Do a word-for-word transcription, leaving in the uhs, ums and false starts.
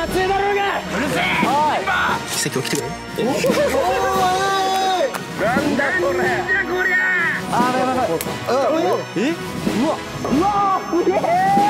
熱いだろうが。うるせえ。 奇跡起きてくれ。 なんだこれ。なんだこりゃ。あー、やばいやばい。え、うわうわ、すげえ。